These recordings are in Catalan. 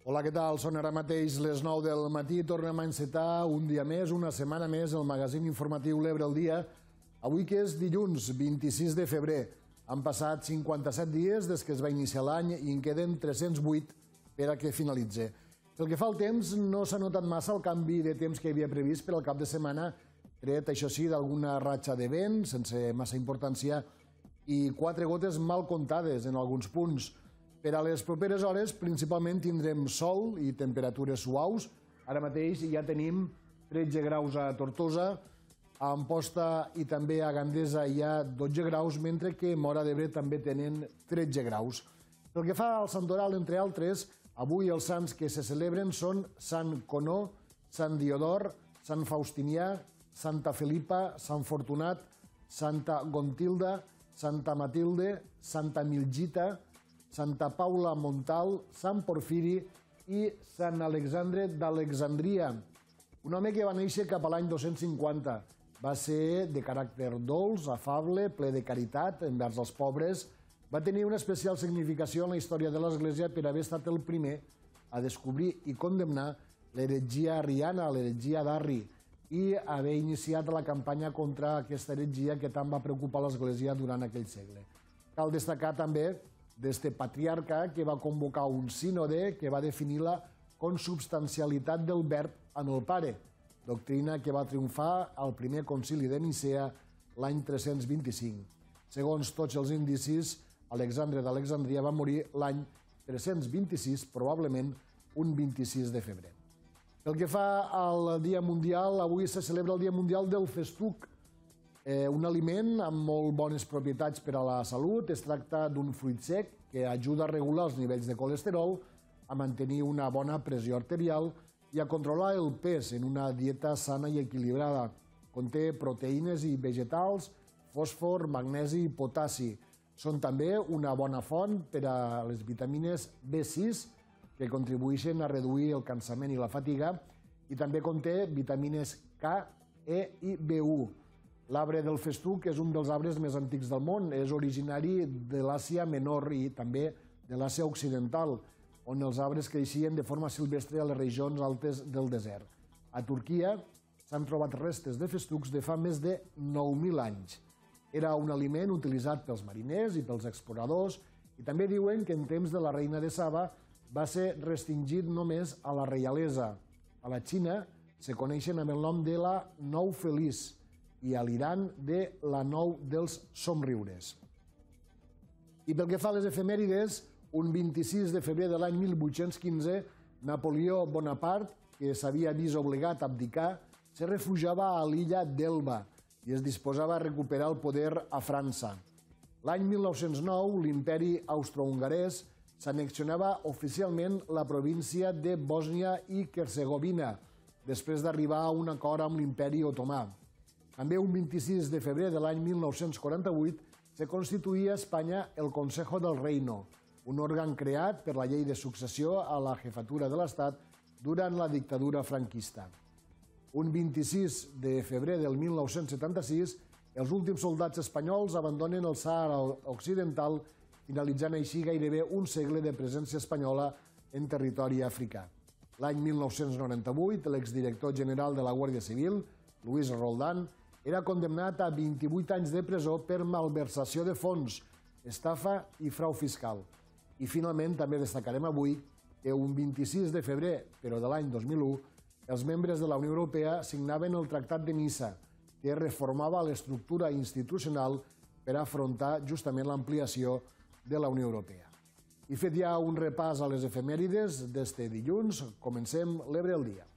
Hola, què tal? Són ara mateix les 9 del matí. Tornem a encetar un dia més, una setmana més, el magazín informatiu L'Ebre al dia. Avui que és dilluns, 26 de febrer. Han passat 57 dies des que es va iniciar l'any i en queden 308 per a que finalitzi. Pel que fa al temps, no s'ha notat massa el canvi de temps que hi havia previst per al cap de setmana, tret, això sí, d'alguna ratxa de vent, sense massa importància, i 4 gotes mal comptades en alguns punts. Per a les properes hores, principalment tindrem sol i temperatures suaus. Ara mateix ja tenim 13 graus a Tortosa, a Amposta i també a Gandesa hi ha 12 graus, mentre que a Móra d'Ebre també tenen 13 graus. Pel que fa al santoral, entre altres, avui els sants que se celebren són Sant Conó, Sant Diodor, Sant Faustinià, Santa Felipa, Sant Fortunat, Santa Gontilda, Santa Matilde, Santa Milgita, Santa Paula Montal, Sant Porfiri i Sant Alexandre d'Alexandria. Un home que va néixer cap a l'any 250. Va ser de caràcter dolç, afable, ple de caritat envers els pobres. Va tenir una especial significació en la història de l'Església per haver estat el primer a descobrir i condemnar l'heretgia arriana, l'heretgia d'Arri, i haver iniciat la campanya contra aquesta heretgia que tant va preocupar l'Església durant aquell segle. Cal destacar també d'este patriarca que va convocar un sínode que va definir la consubstancialitat del verb en el pare, doctrina que va triomfar al primer concili de Nicea l'any 325. Segons tots els indicis, Alexandre d'Alexandria va morir l'any 326, probablement un 26 de febrer. Pel que fa al Dia Mundial, avui se celebra el Dia Mundial del Festuc, un aliment amb molt bones propietats per a la salut. Es tracta d'un fruit sec que ajuda a regular els nivells de colesterol, a mantenir una bona pressió arterial i a controlar el pes en una dieta sana i equilibrada. Conté proteïnes i vegetals, fòsfor, magnesi i potassi. Són també una bona font per a les vitamines B6, que contribueixen a reduir el cansament i la fatiga, i també conté vitamines K, E i B1. L'arbre del festuc és un dels arbres més antics del món. És originari de l'Àsia Menor i també de l'Àsia Occidental, on els arbres creixien de forma silvestre a les regions altes del desert. A Turquia s'han trobat restes de festucs de fa més de 9.000 anys. Era un aliment utilitzat pels mariners i pels exploradors, i també diuen que en temps de la reina de Saba va ser restringit només a la reialesa. A la Xina se coneixen amb el nom de la nou feliç i a l'Iran de la nou dels somriures. I pel que fa a les efemèrides, un 26 de febrer de l'any 1815, Napoleó Bonaparte, que s'havia vist obligat a abdicar, se refugiava a l'illa d'Elba i es disposava a recuperar el poder a França. L'any 1909, l'imperi austro-hongarès s'annexionava oficialment la província de Bòsnia i Hercegovina, després d'arribar a un acord amb l'imperi otomà. També un 26 de febrer de l'any 1948 se constituïa a Espanya el Consejo del Reino, un òrgan creat per la llei de successió a la jefatura de l'Estat durant la dictadura franquista. Un 26 de febrer del 1976, els últims soldats espanyols abandonen el Sàhara Occidental, finalitzant així gairebé un segle de presència espanyola en territori africà. L'any 1998, l'exdirector general de la Guàrdia Civil, Luis Roldán, era condemnat a 28 anys de presó per malversació de fons, estafa i frau fiscal. I finalment també destacarem avui que un 26 de febrer, però de l'any 2001, els membres de la Unió Europea signaven el Tractat de Niça, que reformava l'estructura institucional per afrontar justament l'ampliació de la Unió Europea. I fet ja un repàs a les efemèrides d'este dilluns, comencem l'Ebre al dia.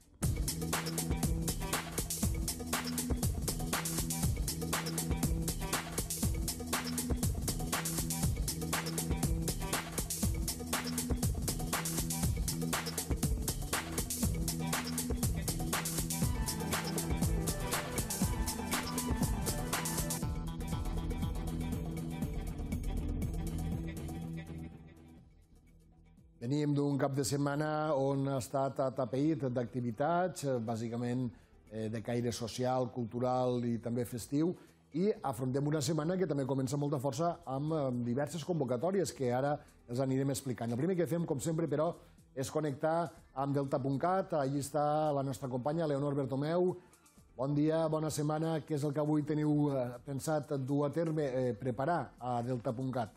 Veníem d'un cap de setmana on ha estat atapeït d'activitats, bàsicament de caire social, cultural i també festiu, i afrontem una setmana que també comença amb molta força amb diverses convocatòries que ara els anirem explicant. El primer que fem, com sempre, però, és connectar amb Delta.cat. Allí està la nostra companya, Leonor Bertomeu. Bon dia, bona setmana. Què és el que avui teniu pensat dur a terme, preparar a Delta.cat?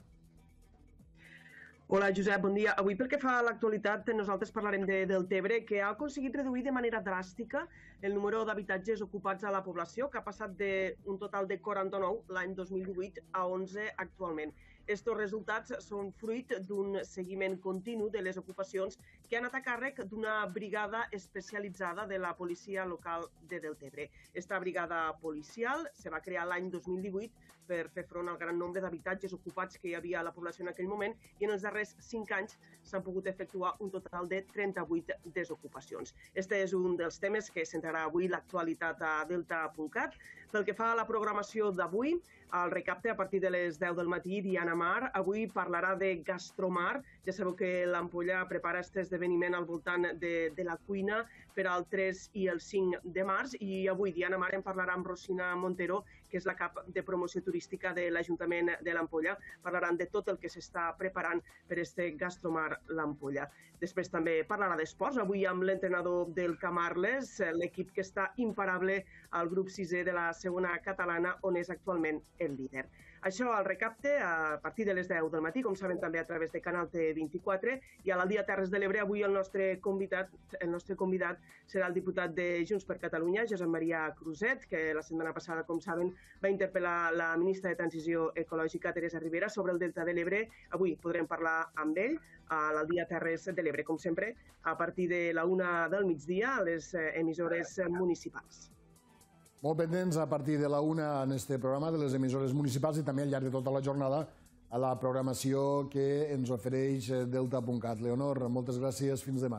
Hola, Josep, bon dia. Avui, pel que fa a l'actualitat, nosaltres parlarem de Deltebre, que ha aconseguit reduir de manera dràstica el número d'habitatges ocupats a la població, que ha passat d'un total de 49 l'any 2018 a 11 actualment. Estos resultats són fruit d'un seguiment continu de les ocupacions que han anat a càrrec d'una brigada especialitzada de la policia local de Deltebre. Esta brigada policial se va crear l'any 2018 per fer front al gran nombre d'habitatges ocupats que hi havia a la població en aquell moment i en els darrers 5 anys s'han pogut efectuar un total de 38 desocupacions. Este és un dels temes que centrarà avui l'actualitat a Delta.cat. Pel que fa a la programació d'avui, al recapte a partir de les 10 del matí, Diana Mar avui parlarà de Gastromar. Ja sabeu que l'Ampolla prepara aquest esdeveniment al voltant de la cuina per al 3 i el 5 de març i avui Diana Mar en parlarà amb Rosina Montero, que és la cap de promoció turística de l'Ajuntament de l'Ampolla. Parlaran de tot el que s'està preparant per este Gastromar l'Ampolla. Després també parlarà d'esports, avui amb l'entrenador del Camarles, l'equip que està imparable al grup 6è de la segona catalana, on és actualment el líder. Això al recapte a partir de les 10 del matí, com saben també a través de Canal T24, i a l'Aldia Terres de l'Ebre avui el nostre convidat serà el diputat de Junts per Catalunya, Josep Maria Cruzet, que la setmana passada, com saben, va interpel·lar la ministra de Transició Ecològica, Teresa Ribera, sobre el Delta de l'Ebre. Avui podrem parlar amb ell a l'Aldia Terres de l'Ebre, com sempre, a partir de la 1 del migdia a les emissores municipals. Molt pendents a partir de la 1 en este programa de les emissores municipals i també al llarg de tota la jornada a la programació que ens ofereix Delta.cat. Leonor, moltes gràcies. Fins demà.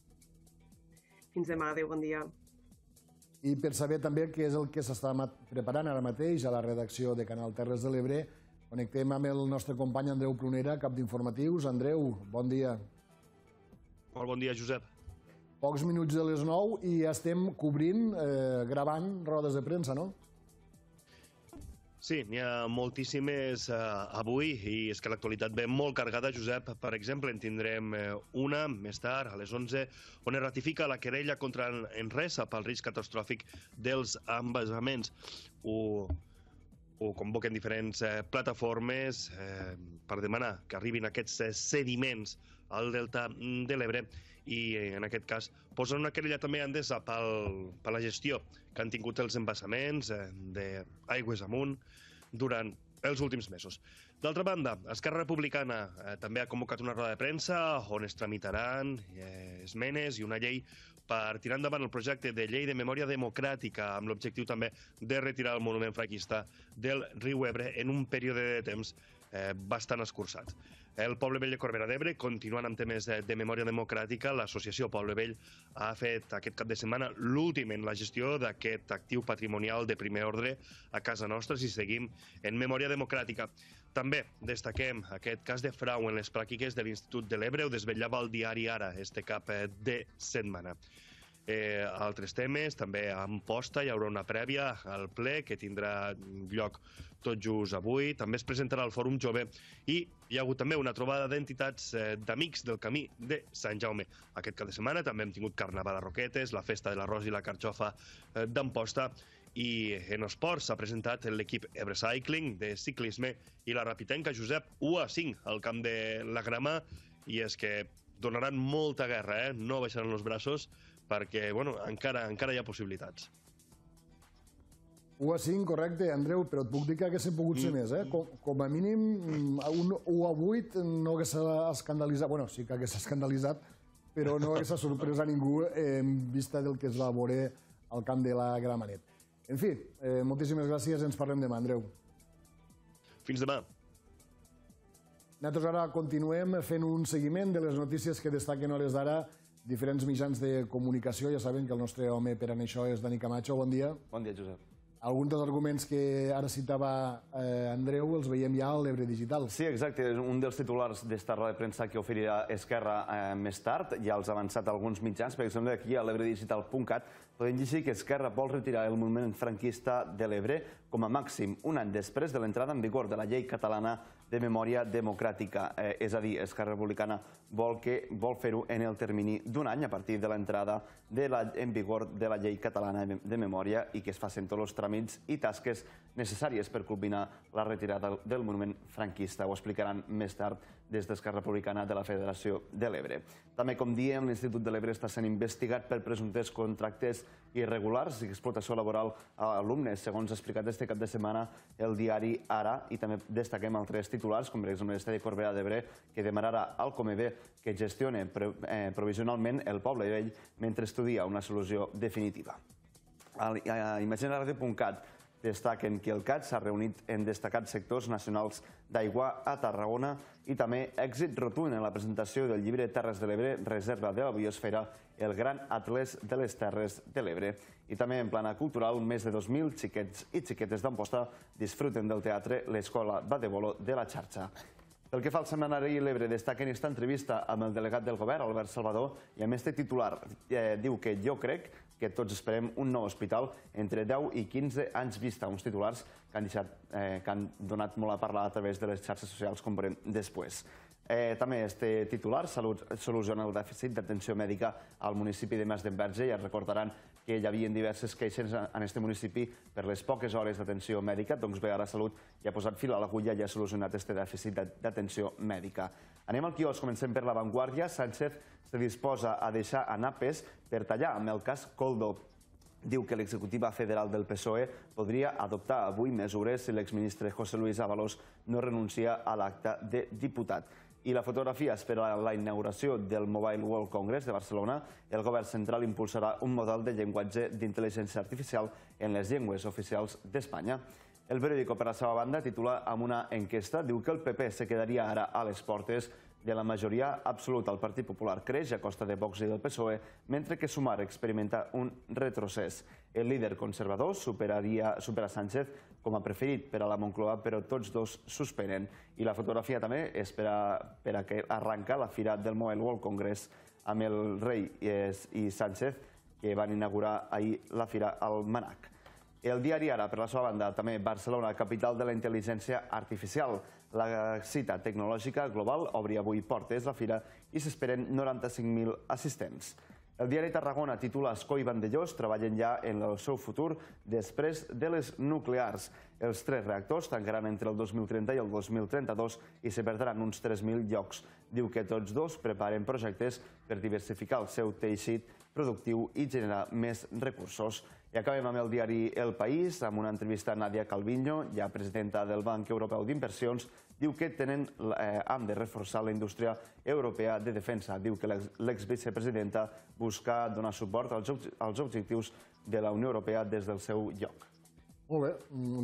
Fins demà. Adéu, bon dia. I per saber també què és el que s'està preparant ara mateix a la redacció de Canal Terres de l'Ebre, connectem amb el nostre company Andreu Prunera, cap d'informatius. Andreu, bon dia. Molt bon dia, Josep. Pocs minuts de les 9 i ja estem cobrint, gravant rodes de premsa, no? Sí, n'hi ha moltíssimes avui i és que l'actualitat ve molt cargada, Josep. Per exemple, en tindrem una més tard, a les 11, on es ratifica la querella contra Enresa pel risc catastròfic dels embassaments. Ho convoquen diferents plataformes per demanar que arribin aquests sediments al Delta de l'Ebre i, en aquest cas, posen una querella també a Endesa per la gestió que han tingut els embassaments d'Aigües Amunt durant els últims mesos. D'altra banda, Esquerra Republicana també ha convocat una roda de premsa on es tramitaran esmenes i una llei per tirar endavant el projecte de llei de memòria democràtica amb l'objectiu també de retirar el monument franquista del riu Ebre en un període de temps bastant escurçat. El Poble Vell de Corbera d'Ebre, continuant amb temes de memòria democràtica, l'associació Poble Vell ha fet aquest cap de setmana l'últim en la gestió d'aquest actiu patrimonial de primer ordre a casa nostra si seguim en memòria democràtica. També destaquem aquest cas de frau en les pràctiques de l'Institut de l'Ebre, ho desvetllava el diari Ara este cap de setmana. Altres temes, també a Amposta hi haurà una prèvia al ple que tindrà lloc tot just avui. També es presentarà el Fòrum Jove i hi ha hagut també una trobada d'entitats d'Amics del Camí de Sant Jaume. Aquest cap de setmana també hem tingut Carnaval a Roquetes, la Festa de l'Arròs i la Carxofa d'Amposta i en esports s'ha presentat l'equip Ebre Cycling de ciclisme i la Rapitenca Josep 1-5 al camp de la Grama i és que donaran molta guerra, no baixaran els braços perquè encara hi ha possibilitats. 1-5, correcte, Andreu, però et puc dir que hagués pogut ser més. Com a mínim, un 1-8 no hagués escandalitzat, bueno, sí que hagués escandalitzat, però no hagués sorprès a ningú en vista del que es va veure al camp de la Gramenet. En fi, moltíssimes gràcies, ens parlem demà, Andreu. Fins demà. Nosaltres ara continuem fent un seguiment de les notícies que destaquen hores d'ara diferents mitjans de comunicació. Ja saben que el nostre home per a això és Dani Camacho. Bon dia. Bon dia, Josep. Alguns dels arguments que ara citava Andreu els veiem ja a l'Ebre Digital. Sí, exacte. Un dels titulars d'esta roda de premsa que oferirà Esquerra més tard, ja els ha avançat alguns mitjans, per exemple, aquí a l'ebredigital.cat podem llegir que Esquerra vol retirar el monument franquista de l'Ebre com a màxim un any després de l'entrada en vigor de la llei catalana de memòria democràtica. És a dir, Esquerra Republicana vol fer-ho en el termini d'un any a partir de l'entrada en vigor de la llei catalana de memòria i que es facin tots els tràmits i tasques necessàries per culminar la retirada del monument franquista. Ho explicaran més tard des d'Esquerra Republicana de la Federació de l'Ebre. També, com diem, l'Institut de l'Ebre està sent investigat per presumptes contractes irregulars i explotació laboral a alumnes, segons ha explicat este cap de setmana el diari Ara, i també destaquem altres titulars, com per exemple l'Estadi Corbera d'Ebre, que demanarà al Comebé que gestione provisionalment el Poble Vell mentre estudia una solució definitiva. A imaginaradio.cat destaquen que el CAT s'ha reunit en destacats sectors nacionals d'aigua a Tarragona i també èxit rotund en la presentació del llibre Terres de l'Ebre, reserva de la biosfera, el gran atlés de les Terres de l'Ebre. I també en plana cultural, més de 2.000 xiquets i xiquetes d'Amposta disfruten del teatre l'Escola Badevolo de la xarxa. Pel que fa al setmanari l'Ebre, destaca en aquesta entrevista amb el delegat del govern, Albert Salvador, i amb este titular diu que jo crec que tots esperem un nou hospital entre 10 i 15 anys vista, uns titulars que han donat molt a parlar a través de les xarxes socials, com veurem després. També este titular soluciona el dèficit d'atenció mèdica al municipi de Mas d'Enverge. Ja recordaran que hi havia diverses queixes en aquest municipi per les poques hores d'atenció mèdica. Doncs bé, ara Salut ja ha posat fil a l'agulla i ha solucionat aquest dèficit d'atenció mèdica. Anem al quiosc, comencem per La Vanguardia. Sánchez se disposa a deixar anar pes per tallar amb el cas Koldo. Diu que l'executiva federal del PSOE podria adoptar avui mesures si l'exministre José Luis Ábalos no renuncia a l'acte de diputat. I la fotografia espera la inauguració del Mobile World Congress de Barcelona. El govern central impulsarà un model de llenguatge d'intel·ligència artificial en les llengües oficials d'Espanya. El periòdico, per la seva banda, titula amb una enquesta, diu que el PP se quedaria ara a les portes de la majoria absoluta. El Partit Popular creix a costa de Vox i del PSOE, mentre que Sumar experimenta un retrocés. El líder conservador supera Sánchez com a preferit per a la Moncloa, però tots dos suspenen. I la fotografia també és per a que arranca la fira del Mobile World Congress amb el rei i Sánchez, que van inaugurar ahir la fira al Manac. El diari Ara, per la seva banda, també Barcelona, capital de la intel·ligència artificial. La cita tecnològica global obri avui portes la fira i s'esperen 95.000 assistents. El diari Tarragona titula Escó i Vandellós treballen ja en el seu futur després de les nuclears. Els 3 reactors tancaran entre el 2030 i el 2032 i se perdran uns 3.000 llocs. Diu que tots dos preparen projectes per diversificar el seu teixit productiu i generar més recursos. I acabem amb el diari El País, amb una entrevista a Nadia Calviño, ja presidenta del Banc Europeu d'Inversions. Diu que han de reforçar la indústria europea de defensa. Diu que l'exvicepresidenta busca donar suport als objectius de la Unió Europea des del seu lloc. Molt bé,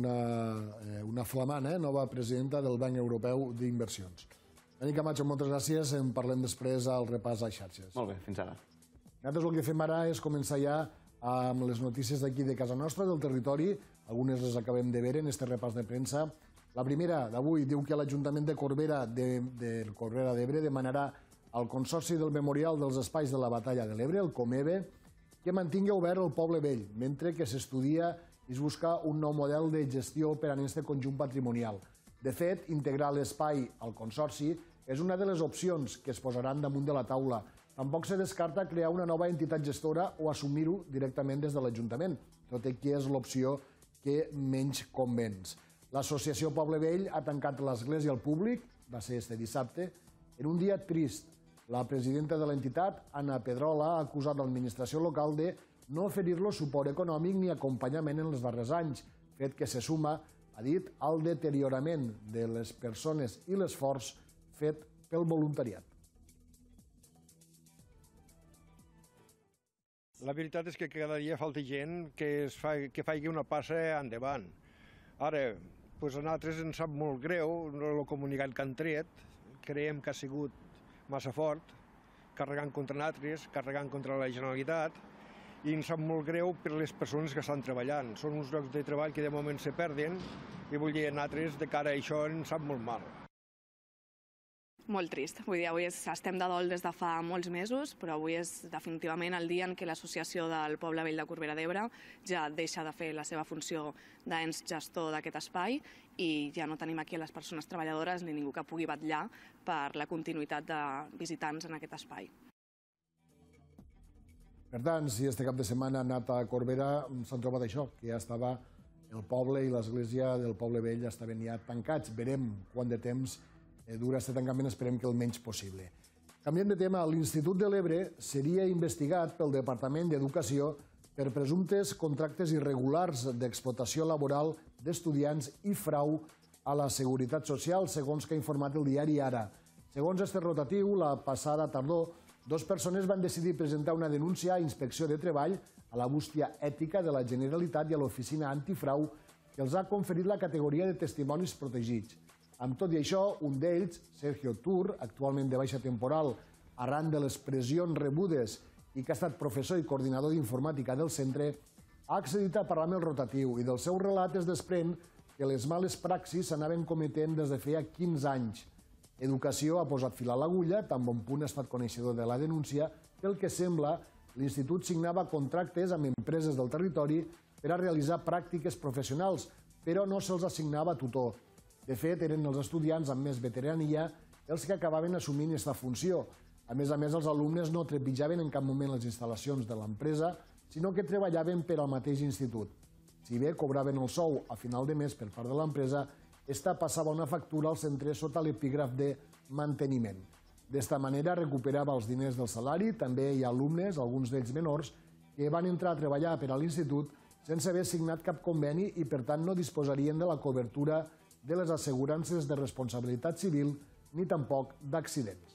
una flamant, nova presidenta del Banc Europeu d'Inversions. Dani Camacho, moltes gràcies. En parlem després al repàs a les xarxes. Molt bé, fins ara. Nosaltres el que fem ara és començar ja amb les notícies d'aquí de casa nostra, del territori. Algunes les acabem de veure en aquest repàs de premsa. La primera d'avui diu que l'Ajuntament de Corbera d'Ebre demanarà al Consorci del Memorial dels Espais de la Batalla de l'Ebre, el Comebe, que mantingui obert el Poble Vell, mentre que s'estudia i es busca un nou model de gestió per a aquest conjunt patrimonial. De fet, integrar l'espai al Consorci és una de les opcions que es posaran damunt de la taula. Tampoc se descarta crear una nova entitat gestora o assumir-ho directament des de l'Ajuntament, tot i que és l'opció que menys convenç. L'Associació Poble Vell ha tancat l'església al públic, va ser este dissabte, en un dia trist. La presidenta de l'entitat, Anna Pedrola, ha acusat l'administració local de no oferir-lo suport econòmic ni acompanyament en els darrers anys, fet que se suma, ha dit, al deteriorament de les persones i l'esforç fet pel voluntariat. La veritat és que cada dia falta gent que faci una passa endavant. Ara, a nosaltres ens sap molt greu el comunicat que han tret. Creiem que ha sigut massa fort, carregant contra nosaltres, carregant contra la Generalitat, i em sap molt greu per les persones que estan treballant. Són uns llocs de treball que de moment se perden i vull dir, nosaltres de cara a això em sap molt mal. Molt trist. Vull dir, avui estem de dol des de fa molts mesos, però avui és definitivament el dia en què l'Associació del Poble Vell de Corbera d'Ebre ja deixa de fer la seva funció d'ens gestor d'aquest espai i ja no tenim aquí les persones treballadores ni ningú que pugui vetllar per la continuïtat de visitants en aquest espai. Per tant, si este cap de setmana ha anat a Corbera, s'han trobat això, que ja estava el poble i l'església del Poble Vell estaven ja tancats. Verem quant de temps dura aquest tancament, esperem que el menys possible. Canviem de tema, l'Institut de l'Ebre seria investigat pel Departament d'Educació per presumptes contractes irregulars d'explotació laboral d'estudiants i frau a la Seguretat Social, segons que ha informat el diari Ara. Segons este rotatiu, la passada tardor, 2 persones van decidir presentar una denúncia a Inspecció de Treball, a la bústia ètica de la Generalitat i a l'Oficina Antifrau, que els ha conferit la categoria de testimonis protegits. Amb tot i això, un d'ells, Sergio Tur, actualment de baixa temporal, arran de les pressions rebudes i que ha estat professor i coordinador d'informàtica del centre, ha accedit a parlar amb el rotatiu i del seu relat es desprèn que les males praxis s'anaven cometent des de feia 15 anys. Educació ha posat fil a l'agulla, tan bon punt ha estat coneixedor de la denúncia, pel que sembla, l'Institut signava contractes amb empreses del territori per a realitzar pràctiques professionals, però no se'ls assignava tutor. De fet, eren els estudiants amb més veterania els que acabaven assumint aquesta funció. A més, els alumnes no trepitjaven en cap moment les instal·lacions de l'empresa, sinó que treballaven per al mateix institut. Si bé cobraven el sou a final de mes per part de l'empresa, esta passava una factura al centre sota l'epígraf de manteniment. D'esta manera recuperava els diners del salari. També hi ha alumnes, alguns d'ells menors, que van entrar a treballar per a l'institut sense haver signat cap conveni i, per tant, no disposarien de la cobertura de les assegurances de responsabilitat civil ni tampoc d'accidents.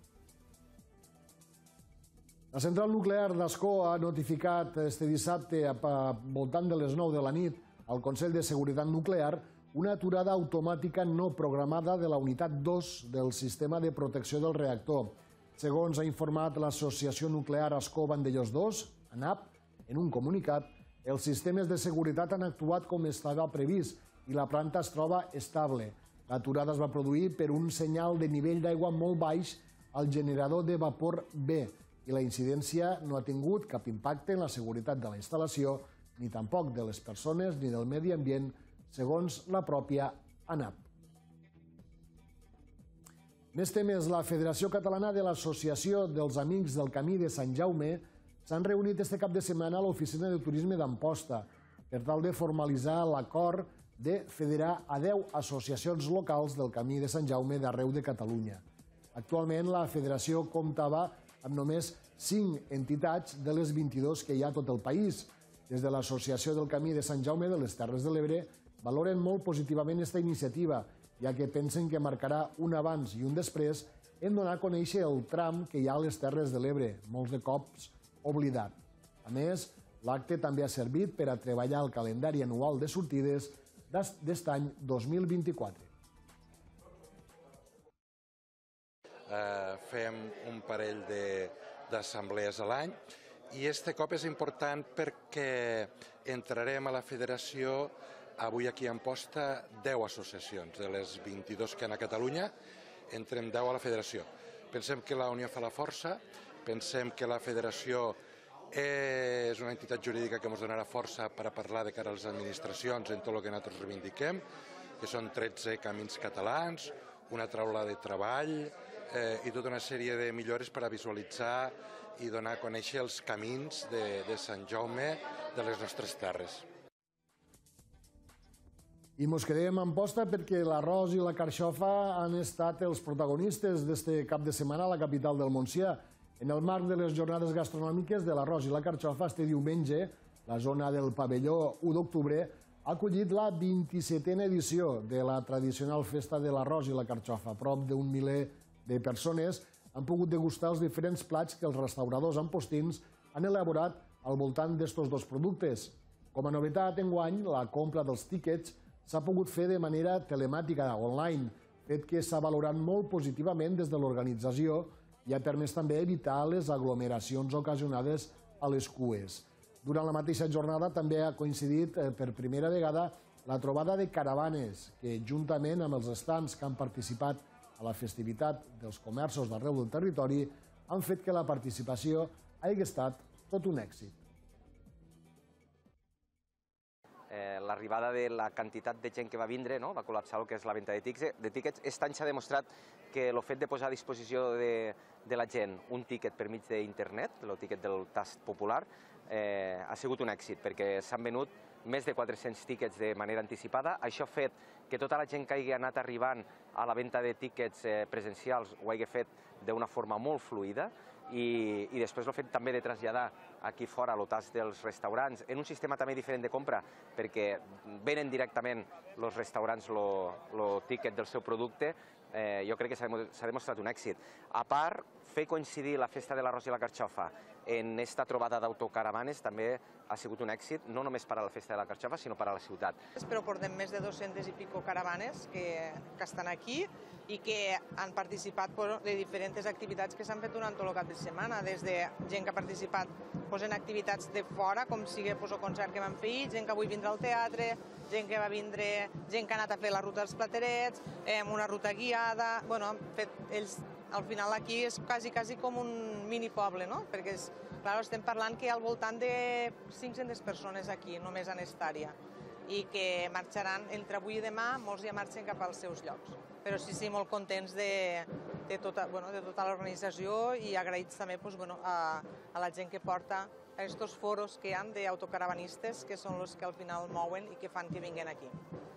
La central nuclear d'Ascó ha notificat este dissabte, voltant de les 9 de la nit, al Consell de Seguretat Nuclear, una aturada automàtica no programada de la unitat 2 del sistema de protecció del reactor. Segons ha informat l'Associació Nuclear Ascó Vandellòs 2, ANAP, en un comunicat, els sistemes de seguretat han actuat com estava previst i la planta es troba estable. L'aturada es va produir per un senyal de nivell d'aigua molt baix al generador de vapor B i la incidència no ha tingut cap impacte en la seguretat de la instal·lació, ni tampoc de les persones ni del medi ambient, segons la pròpia ANAP. Més temes, la Federació Catalana de l'Associació dels Amics del Camí de Sant Jaume s'han reunit este cap de setmana a l'Oficina de Turisme d'Amposta per tal de formalitzar l'acord de federar a 10 associacions locals del Camí de Sant Jaume d'arreu de Catalunya. Actualment, la federació comptava amb només 5 entitats de les 22 que hi ha a tot el país. Des de l'Associació del Camí de Sant Jaume de les Terres de l'Ebre valoren molt positivament aquesta iniciativa, ja que pensen que marcarà un abans i un després en donar a conèixer el tram que hi ha a les Terres de l'Ebre, molts de cops oblidat. A més, l'acte també ha servit per a treballar el calendari anual de sortides d'aquest any 2024. Fem un parell d'assemblees a l'any i este cop és important perquè entrarem a la federació avui aquí a Amposta 10 associacions. De les 22 que hi ha a Catalunya, entrem 10 a la federació. Pensem que la unió fa la força, pensem que la federació és una entitat jurídica que ens donarà força per a parlar de cara a les administracions en tot el que nosaltres reivindiquem, que són 13 camins catalans, una taula de treball i tota una sèrie de millores per a visualitzar i donar a conèixer els camins de Sant Jaume de les nostres terres. I mos quedem a Amposta perquè l'arròs i la carxofa han estat els protagonistes d'este cap de setmana a la capital del Montsià. En el marc de les jornades gastronòmiques de l'arròs i la carxofa, este diumenge, la zona del pavelló 1 d'octubre ha acollit la 27a edició de la tradicional festa de l'arròs i la carxofa. Prop d'un miler de persones han pogut degustar els diferents plats que els restauradors ampostins han elaborat al voltant d'estos dos productes. Com a novetat, enguany, la compra dels tíquets s'ha pogut fer de manera telemàtica, online, fet que s'ha valorat molt positivament des de l'organització i ha permès també evitar les aglomeracions ocasionades a les cues. Durant la mateixa jornada també ha coincidit per primera vegada la trobada de caravanes que, juntament amb els estants que han participat a la festivitat dels comerços d'arreu del territori, han fet que la participació hagi estat tot un èxit. L'arribada de la quantitat de gent que va vindre, va col·lapsar el que és la venda de tíquets. Aquest any s'ha demostrat que el fet de posar a disposició de la gent un tíquet per mig d'internet, el tíquet del tast popular, ha sigut un èxit, perquè s'han venut més de 400 tíquets de manera anticipada. Això ha fet que tota la gent que hagi anat arribant a la venda de tíquets presencials ho hagi fet d'una forma molt fluida i després l'ha fet també de traslladar aquí fora a l'OTAS dels restaurants en un sistema també diferent de compra, perquè venen directament els restaurants el tíquet del seu producte. Jo crec que s'ha demostrat un èxit. A part, fer coincidir la festa de l'arròs i la carxofa en aquesta trobada d'autocaravanes també ha sigut un èxit, no només per a la festa de la carxofa, sinó per a la ciutat. Però portem més de 200 i pico caravanes que estan aquí i que han participat de diferents activitats que s'han fet durant tot el cap de setmana, des de gent que ha participat en activitats de fora, com sigui el concert que vam fer, gent que avui vindrà al teatre, gent que va vindre, gent que ha anat a fer la ruta dels Platerets, una ruta guiada. Han fet ells, al final aquí és quasi com un mini poble, no? Perquè estem parlant que hi ha al voltant de 500 persones aquí, només en Estària, i que marxaran entre avui i demà, molts ja marxen cap als seus llocs. Però sí, molt contents de tota l'organització i agraïts també a la gent que porta aquests foros que hi ha d'autocaravanistes, que són els que al final mouen i que fan que vinguin aquí.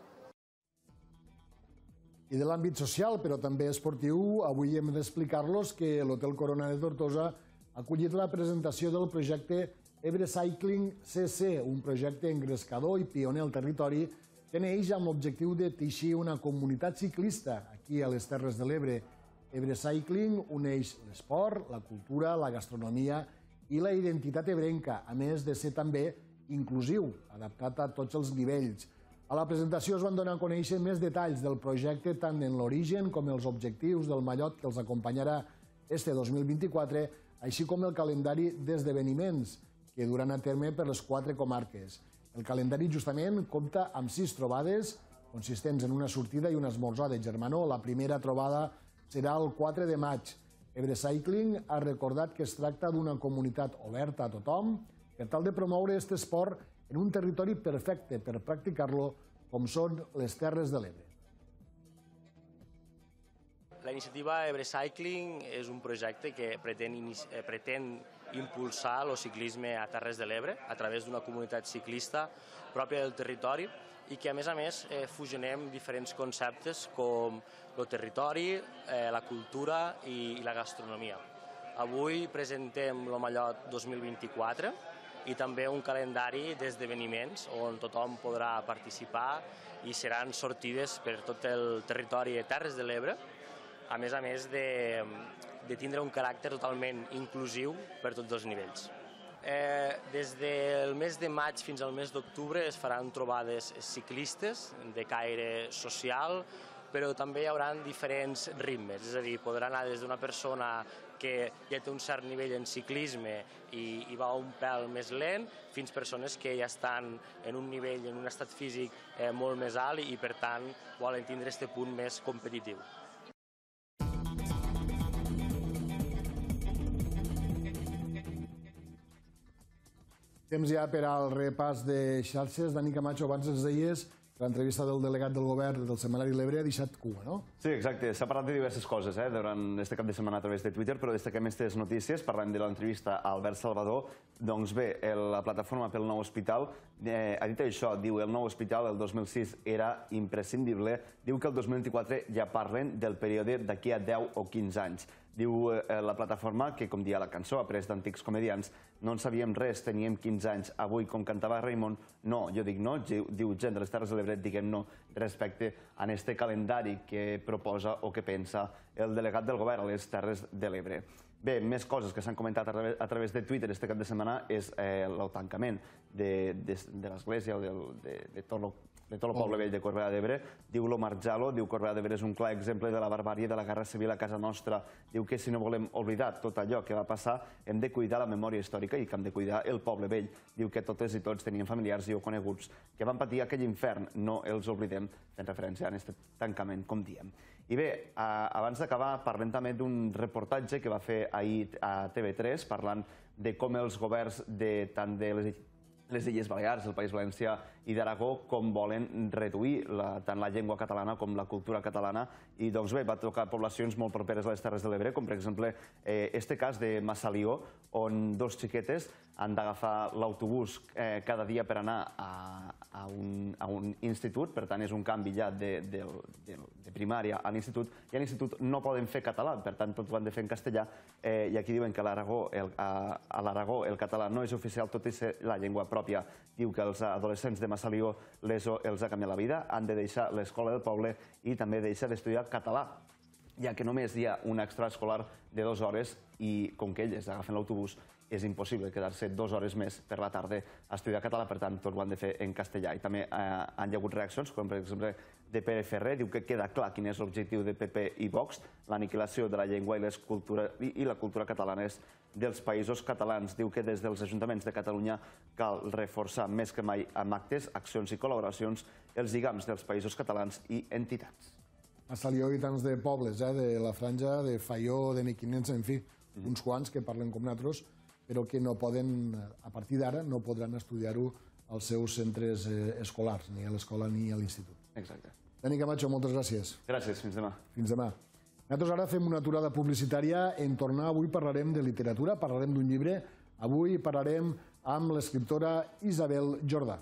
I de l'àmbit social, però també esportiu, avui hem d'explicar-los que l'Hotel Corona de Tortosa ha acollit la presentació del projecte Ebre Cycling CC, un projecte engrescador i pioner al territori que neix amb l'objectiu de teixir una comunitat ciclista aquí a les Terres de l'Ebre. Ebre Cycling uneix l'esport, la cultura, la gastronomia i la identitat ebrenca, a més de ser també inclusiu, adaptat a tots els nivells. A la presentació es van donar a conèixer més detalls del projecte, tant en l'origen com els objectius del mallot que els acompanyarà este 2024, així com el calendari d'esdeveniments que duran a terme per les 4 comarques. El calendari justament compta amb 6 trobades, consistents en una sortida i un esmorzar de germanor. La primera trobada serà el 4 de maig. Ebre Cycling ha recordat que es tracta d'una comunitat oberta a tothom per tal de promoure aquest esport en un territori perfecte per practicar-lo, com són les Terres de l'Ebre. La iniciativa Ebre Cycling és un projecte que pretén impulsar el ciclisme a Terres de l'Ebre a través d'una comunitat ciclista pròpia del territori i que, a més, fusionem diferents conceptes com el territori, la cultura i la gastronomia. Avui presentem el Mallot 2024 i també un calendari d'esdeveniments on tothom podrà participar i seran sortides per tot el territori de Terres de l'Ebre, a més de tindre un caràcter totalment inclusiu per tots els nivells. Des del mes de maig fins al mes d'octubre es faran trobades ciclistes de caire social, però també hi haurà diferents ritmes, és a dir, podrà anar des d'una persona que ja té un cert nivell en ciclisme i va un pèl més lent, fins persones que ja estan en un nivell, en un estat físic molt més alt i, per tant, volen tindre aquest punt més competitiu. Temps ja per al repàs de xarxes. Dani Camacho, abans ens deies que l'entrevista del delegat del govern del setmanari L'Ebre ha deixat cua, no? Sí, exacte. S'ha parlat de diverses coses durant aquest cap de setmana a través de Twitter, però destaquem aquestes notícies. Parlem de l'entrevista a Albert Salvador. Doncs bé, la plataforma pel nou hospital ha dit això, diu el nou hospital el 2006 era imprescindible, diu que el 2024 ja parlen del període d'aquí a 10 o 15 anys. Diu la plataforma que, com dia la cançó, après d'antics comedians, no en sabíem res, teníem 15 anys. Avui, com cantava Raimon, no, jo dic no, diu gent de les Terres de l'Ebre, diguem no, respecte a aquest calendari que proposa o que pensa el delegat del govern a les Terres de l'Ebre. Bé, més coses que s'han comentat a través de Twitter este cap de setmana és el tancament de l'església de tot el poble vell de Corbera d'Ebre. Diu l'Omar Jalo, diu Corbera d'Ebre és un clar exemple de la barbàrie de la guerra civil a casa nostra. Diu que si no volem oblidar tot allò que va passar, hem de cuidar la memòria històrica i que hem de cuidar el poble vell. Diu que totes i tots tenien familiars i o coneguts que van patir aquell infern, no els oblidem, fent referència a aquest tancament, com diem. I bé, abans d'acabar, parlem també d'un reportatge que va fer ahir a TV3 parlant de com els governs tant de les Illes Balears, el País Valencià i d'Aragó, com volen reduir tant la llengua catalana com la cultura catalana. I doncs bé, va tocar poblacions molt properes a les Terres de l'Ebre, com per exemple este cas de Massalió, on dos xiquetes han d'agafar l'autobús cada dia per anar a un institut, per tant és un canvi ja de primària a l'institut, i a l'institut no poden fer català, per tant tot ho han de fer en castellà, i aquí diuen que a l'Aragó el català no és oficial, tot i ser la llengua pròpia. Diu que els adolescents de Massalió l'ESO els ha canviat la vida, han de deixar l'escola del poble i també deixar d'estudiar català, ja que només hi ha una extraescolar de 2 hores i com que elles agafen l'autobús és impossible quedar-se 2 hores més per la tarda a estudiar català, per tant tot ho han de fer en castellà. I també han hi hagut reaccions, com per exemple de Pere Ferrer, diu que queda clar quin és l'objectiu de PP i Vox, l'aniquilació de la llengua i la cultura catalanes dels països catalans. Diu que des dels ajuntaments de Catalunya cal reforçar més que mai amb actes, accions i col·laboracions els lligams dels països catalans i entitats. Massalió i tants de pobles, de la franja, de Faió, de Mequinensa, en fi, uns quants que parlen com nosaltres, però que no poden, a partir d'ara, no podran estudiar-ho als seus centres escolars, ni a l'escola ni a l'institut. Exacte. Dani Camacho, moltes gràcies. Gràcies, fins demà. Fins demà. Nosaltres ara fem una aturada publicitària. En tornar, avui parlarem de literatura, parlarem d'un llibre. Avui parlarem amb l'escriptora Isabel Jordà.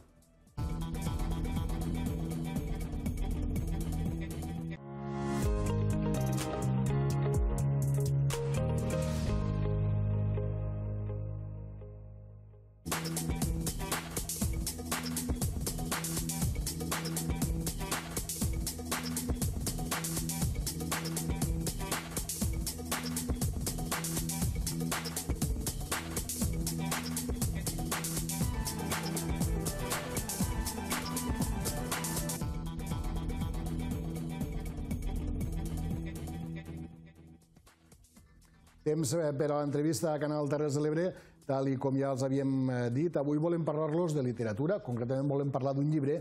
Temps per a l'entrevista a Canal Terres de l'Ebre, tal com ja els havíem dit. Avui volem parlar-los de literatura, concretament volem parlar d'un llibre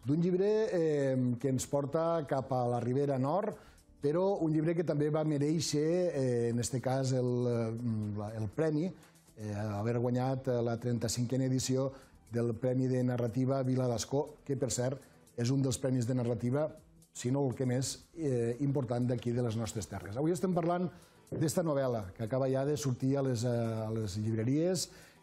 que ens porta cap a la Ribera Nord, però un llibre que també va mereixer, en aquest cas, el premi, haver guanyat la 35a edició del Premi de Narrativa Vila d'Ascó, que, per cert, és un dels premis de narrativa, si no el que més important d'aquí de les nostres terres. Avui estem parlant d'esta novel·la, que acaba ja de sortir a les llibreries,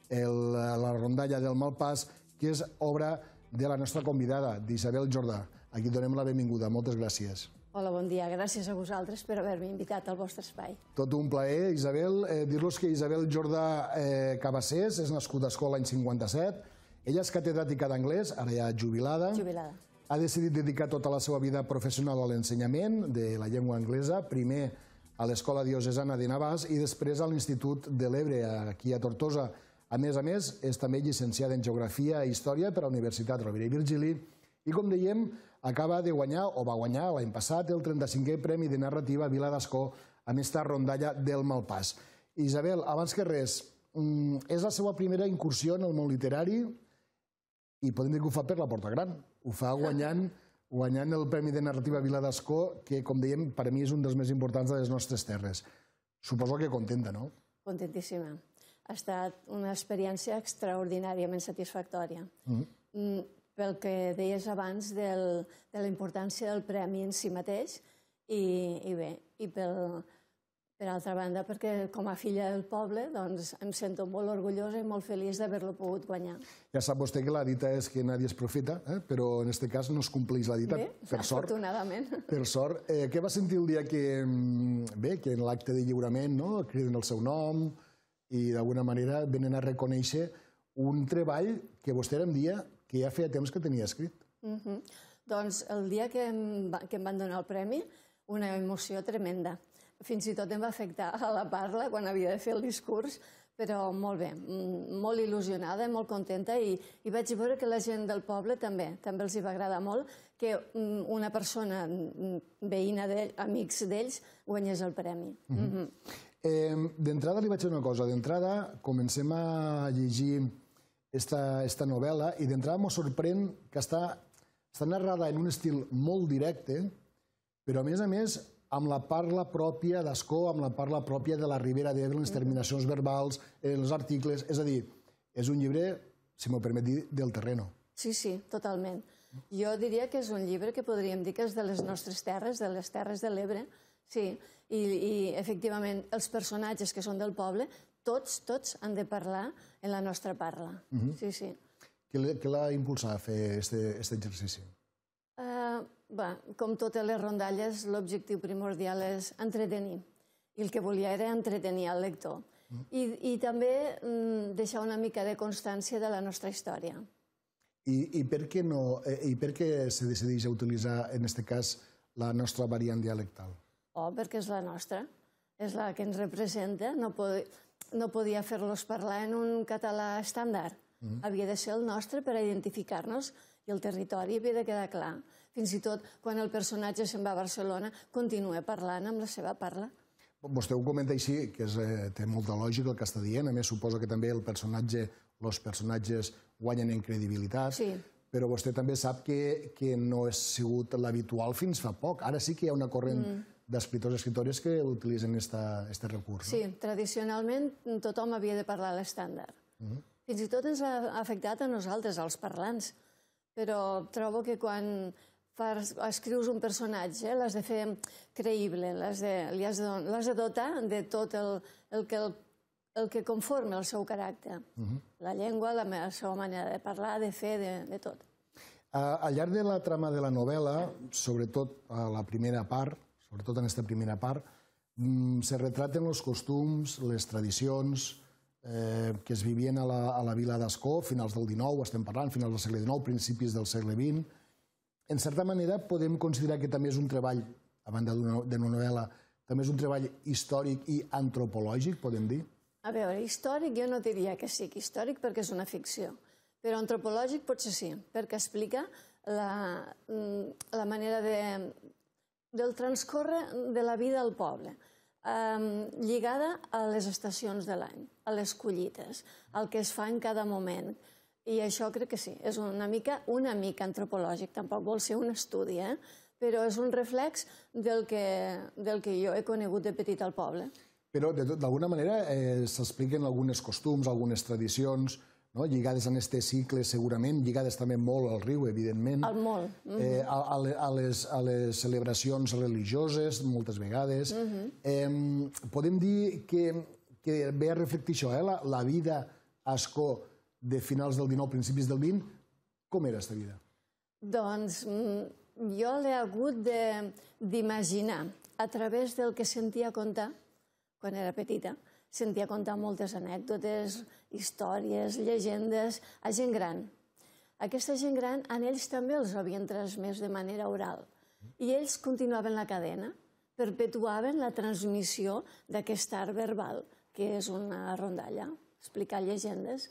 La rondalla del Malpàs, que és obra de la nostra convidada, d'Isabel Jordà. A qui donem la benvinguda. Moltes gràcies. Hola, bon dia. Gràcies a vosaltres per haver-me invitat al vostre espai. Tot un plaer, Isabel. Dir-los que Isabel Jordà Cabassés és nascuda a Ascó l'any 57. Ella és catedràtica d'anglès, ara ja jubilada. Ha decidit dedicar tota la seva vida professional a l'ensenyament de la llengua anglesa, primer a l'Escola Diocesana de Navàs i després a l'Institut de l'Ebre, aquí a Tortosa. A més, és també llicenciada en Geografia i Història per la Universitat Rovira i Virgili i, com dèiem, acaba de guanyar, o va guanyar l'any passat, el 35è Premi de Narrativa Vila d'Ascó amb esta rondalla del Malpàs. Isabel, abans que res, és la seva primera incursió en el món literari i podem dir que ho fa per la porta gran. Ho fa guanyant el Premi de Narrativa Vila d'Ascó, que, com dèiem, per a mi és un dels més importants de les nostres terres. Suposo que contenta, no? Contentíssima. Ha estat una experiència extraordinàriament satisfactòria. Pel que deies abans de la importància del premi en si mateix i bé, i per altra banda, perquè com a filla del poble em sento molt orgullosa i molt feliç d'haver-lo pogut guanyar. Ja sap vostè que la dita és que nadie es profeta, però en aquest cas no es compleix la dita, per sort. Afortunadament. Per sort. Què va sentir el dia que en l'acte de lliurament criden el seu nom i d'alguna manera venen a reconèixer un treball que vostè em dia que ja feia temps que tenia escrit? Doncs el dia que em van donar el premi, una emoció tremenda. Fins i tot em va afectar a la parla quan havia de fer el discurs, però molt bé, molt il·lusionada, molt contenta, i vaig veure que la gent del poble també els hi va agradar molt que una persona veïna d'ells, amics d'ells, guanyés el premi. D'entrada li vaig dir una cosa. D'entrada comencem a llegir esta novel·la i d'entrada m'ho sorprèn que està narrada en un estil molt directe, però a més amb la parla pròpia d'Ascó, amb la parla pròpia de la Ribera d'Ebre, les terminacions verbals, els articles. És a dir, és un llibre, si m'ho permet dir, del terreno. Sí, totalment. Jo diria que és un llibre que podríem dir que és de les nostres terres, de les terres de l'Ebre, sí. I, efectivament, els personatges que són del poble, tots han de parlar en la nostra parla. Sí. Què l'ha impulsat a fer aquest exercici? Com totes les rondalles, l'objectiu primordial és entretenir. I el que volia era entretenir el lector. I també deixar una mica de constància de la nostra història. I per què se decideix a utilitzar, en aquest cas, la nostra variant dialectal? Perquè és la nostra. És la que ens representa. No podia fer-los parlar en un català estàndard. Havia de ser el nostre per identificar-nos i el territori havia de quedar clar. Fins i tot quan el personatge se'n va a Barcelona continua parlant amb la seva parla. Vostè ho comenta així, que té molta lògica el que està dient. A més, suposo que també els personatges guanyen en credibilitat. Però vostè també sap que no ha sigut l'habitual fins fa poc. Ara sí que hi ha una corrent d'escriptors i escriptores que utilitzen aquest recurs. Sí, tradicionalment tothom havia de parlar l'estàndard. Fins i tot ens ha afectat a nosaltres, als parlants. Però trobo que quan escrius un personatge l'has de fer creïble, l'has de dotar de tot el que conforma el seu caràcter. La llengua, la seva manera de parlar, de fer, de tot. Al llarg de la trama de la novel·la, sobretot a la primera part, sobretot en aquesta primera part, se retraten els costums, les tradicions que es vivien a la vila d'Ascó, finals del XIX, estem parlant, finals del segle XIX, principis del segle XX. En certa manera, podem considerar que també és un treball, a banda d'una novel·la, també és un treball històric i antropològic, podem dir? A veure, històric jo no diria que sigui històric perquè és una ficció, però antropològic potser sí, perquè explica la manera del transcórrer de la vida al poble, lligada a les estacions de l'any, a les collites, al que es fa en cada moment. I això crec que sí, és una mica antropològic, tampoc vol ser un estudi, però és un reflex del que jo he conegut de petit al poble. Però, d'alguna manera, s'expliquen alguns costums, algunes tradicions, lligades a aquest cicle, segurament, lligades també molt al riu, evidentment. Al molt. A les celebracions religioses, moltes vegades. Podem dir que ve a reflectir això, la vida a Ascó de finals del XIX, principis del XX, com era aquesta vida? Doncs jo l'he hagut d'imaginar a través del que sentia contar quan era petita. Sentia contar moltes anècdotes, històries, llegendes, a gent gran. Aquesta gent gran, a ells també els havien transmès de manera oral. I ells continuaven la cadena, perpetuaven la transmissió d'aquest art verbal, que és una rondalla, explicar llegendes.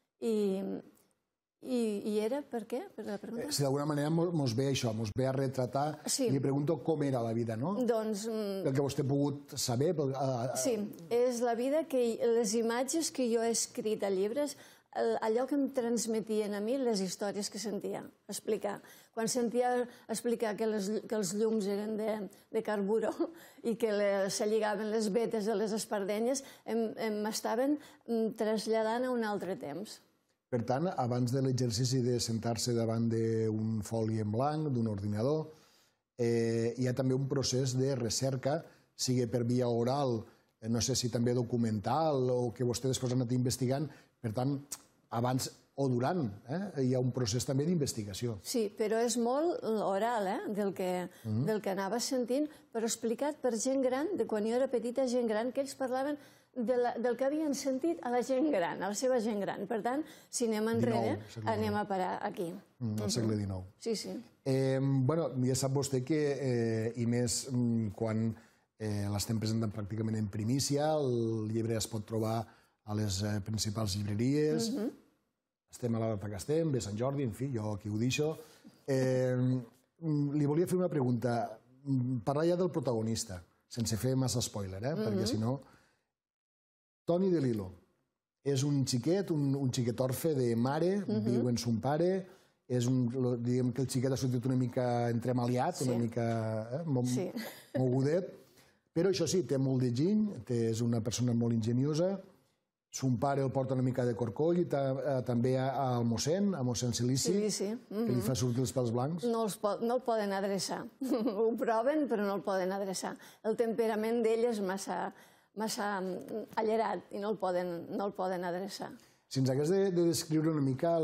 I era per què? Per la pregunta? Si d'alguna manera ens ve això, ens ve a retratar, li pregunto com era la vida, no? Doncs... El que vostè ha pogut saber... Sí, és la vida que les imatges que jo he escrit a llibres, allò que em transmetien a mi, les històries que sentia explicar. Quan sentia explicar que els llums eren de carburó i que se lligaven les vetes de les espardenyes, m'estaven traslladant a un altre temps. Per tant, abans de l'exercici de sentar-se davant d'un foli en blanc, d'un ordinador, hi ha també un procés de recerca, sigui per via oral, no sé si també documental o que vostè després ha anat investigant. Per tant, abans o durant hi ha un procés també d'investigació. Sí, però és molt oral, del que anava sentint, però explicat per gent gran, de quan jo era petita, gent gran, que ells parlaven del que havien sentit a la gent gran, a la seva gent gran. Per tant, si anem enrere, anem a parar aquí. Al segle XIX. Sí, sí. Bé, ja sap vostè que, i més quan L'estem presentant pràcticament en primícia, el llibre es pot trobar a les principals llibreries, estem a la data que estem, ve Sant Jordi, en fi, jo aquí ho deixo. Li volia fer una pregunta, parlar ja del protagonista, sense fer massa spoiler, perquè si no... Toni de Lilo és un xiquet, un xiquet orfe de mare, viu amb son pare, diguem que el xiquet ha sortit una mica entremaliat, una mica mogudet, però això sí, té molt d'enginy, és una persona molt ingeniosa, son pare el porta una mica de corcoll i també al mossèn, a mossèn Silici, que li fa sortir els pèls blancs. No el poden adreçar. Ho proven, però no el poden adreçar. El temperament d'ell és massa allerat i no el poden adreçar. Si ens hagués de descriure una mica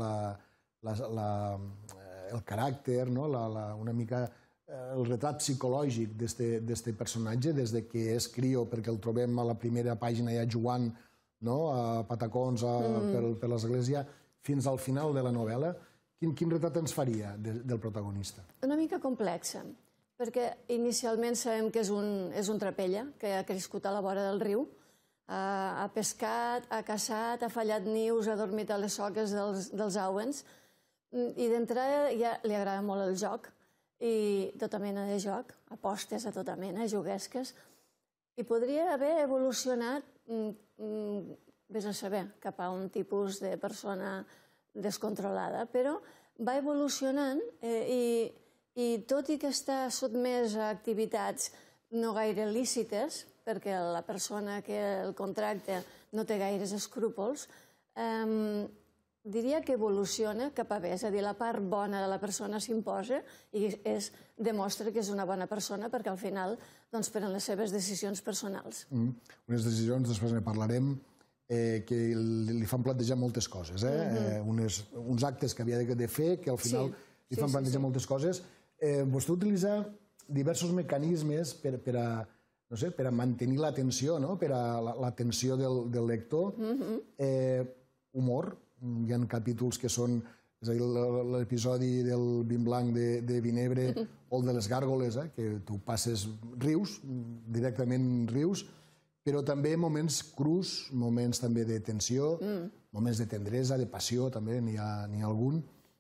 el caràcter, una mica el retrat psicològic d'aquest personatge, des que és crio, perquè el trobem a la primera pàgina ja jugant a patacons per l'església, fins al final de la novel·la, quin retrat ens faria del protagonista? Una mica complexa, perquè inicialment sabem que és un trapella, que ha crescut a la vora del riu, ha pescat, ha caçat, ha fallat nius, ha dormit a les soques dels auens, i d'entrada ja li agrada molt el joc, i tota mena de joc, apostes a tota mena, juguesques, i podria haver evolucionat, vés a saber, cap a un tipus de persona descontrolada, però va evolucionant i tot i que està sotmès a activitats no gaire lícites, perquè la persona que el contracta no té gaires escrúpols, diria que evoluciona cap a bé, és a dir, la part bona de la persona s'imposa i demostra que és una bona persona perquè al final pren les seves decisions personals. Unes decisions, després ne parlarem, que li fan plantejar moltes coses, uns actes que havia de fer que al final li fan plantejar moltes coses. Vostè utilitza diversos mecanismes per a mantenir l'atenció, per a l'atenció del lector. Humor, hi ha capítols que són l'episodi del vin blanc de Vinebre o el de les gàrgoles, que tu passes rius, directament rius, però també moments crus, moments també de tensió, moments de tendresa, de passió, també n'hi ha algun.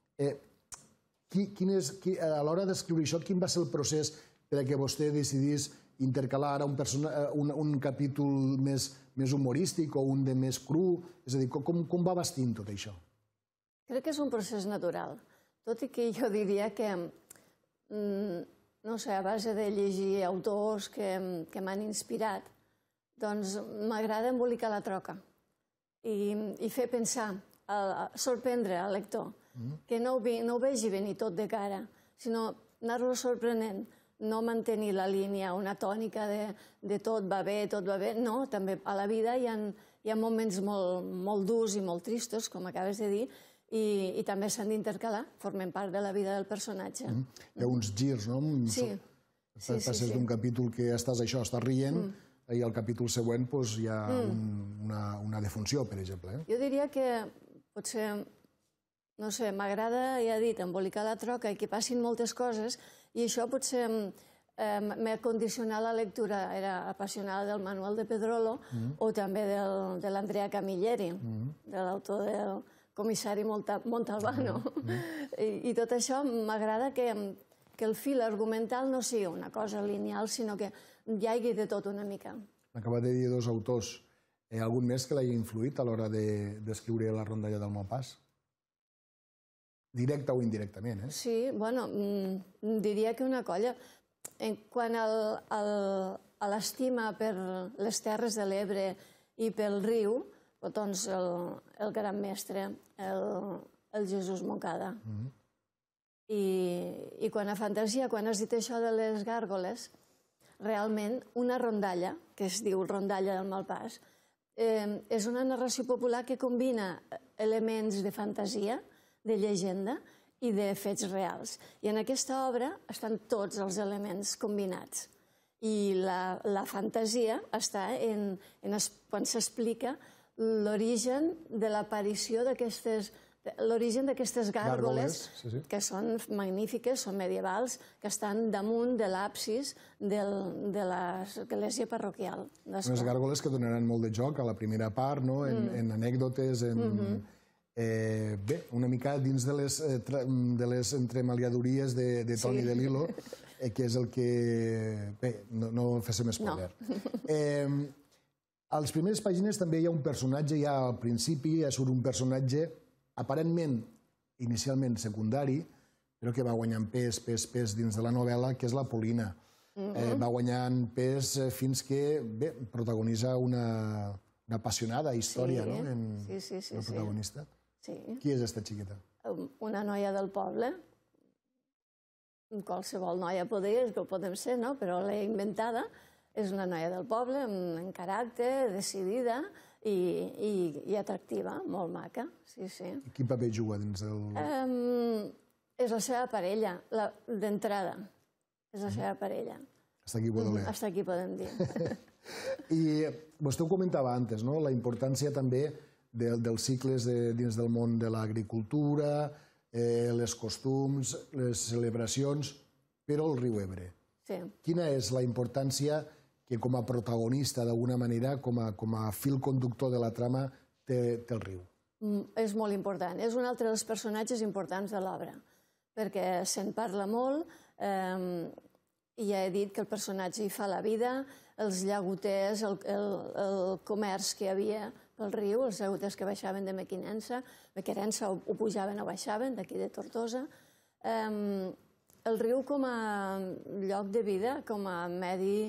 A l'hora d'escriure això, quin va ser el procés perquè vostè decidís intercalar ara un capítol més humorístic o un de més cru? És a dir, com va bastint tot això? Crec que és un procés natural, tot i que jo diria que, no sé, a base de llegir autors que m'han inspirat, doncs m'agrada embolicar la troca i fer pensar, sorprendre al lector, que no ho vegi venir tot de cara, sinó anar-lo sorprenent, no mantenir la línia, una tònica de tot va bé, no, també a la vida hi ha moments molt durs i molt tristos, com acabes de dir, i també s'han d'intercalar, formen part de la vida del personatge. Hi ha uns girs, no? Sí. Passes d'un capítol que estàs rient, i al capítol següent hi ha una defunció, per exemple. Jo diria que potser, no sé, m'agrada, ja he dit, embolicar la troca i que passin moltes coses, i això potser m'ha condicionat la lectura. Era apassionada del Manuel de Pedrolo o també de l'Andrea Camilleri, de l'autor del Comissari Montalbano. I tot això m'agrada que el fil argumental no sigui una cosa lineal, sinó que hi hagi de tot una mica. M'acaba de dir dos autors. Hi ha algun més que l'hagi influït a l'hora d'escriure La rondalla del Malpàs? Directa o indirectament, Sí, bueno, diria que una colla. Quant a l'estima per les Terres de l'Ebre i pel riu, doncs el gran mestre, el Jesús Moncada. I quant a fantasia, quan has dit això de les gàrgoles, realment una rondalla, que es diu Rondalla del Malpàs, és una narració popular que combina elements de fantasia, de llegenda i de fets reals. I en aquesta obra estan tots els elements combinats. I la fantasia està quan s'explica l'origen de l'aparició d'aquestes l'origen d'aquestes gàrgoles, que són magnífiques, són medievals, que estan damunt de l'absis de l'església parroquial. Unes gàrgoles que donaran molt de joc a la primera part, en anècdotes, bé, una mica dins de les entremaliadories de Toni de Lilo, que és el que... Bé, no féssim spoiler. A les primeres pàgines també hi ha un personatge, ja al principi surt un personatge aparentment, inicialment secundari, però que va guanyant pes dins de la novel·la, que és la Polina. Va guanyant pes fins que, bé, protagonitza una apassionada història, no?, en el protagonista. Qui és aquesta xiqueta? Una noia del poble. Qualsevol noia podem ser, no?, però l'he inventada. És una noia del poble, amb caràcter, decidida i atractiva, molt maca, sí. Quin paper juga dins del...? És la seva parella, d'entrada. És la seva parella. Hasta aquí podem dir. Hasta aquí podem dir. I vostè ho comentava antes, no?, la importància també dels cicles dins del món de l'agricultura, les costums, les celebracions, però el riu Ebre. Quina és la importància que com a protagonista, d'alguna manera, com a fil conductor de la trama, té el riu? És molt important. És un altre dels personatges importants de l'obra, perquè se'n parla molt, i ja he dit que el personatge hi fa la vida, els llagoters, el comerç que hi havia pel riu, els llagoters que baixaven de Mequinensa o pujaven o baixaven, d'aquí de Tortosa. El riu com a lloc de vida, com a medi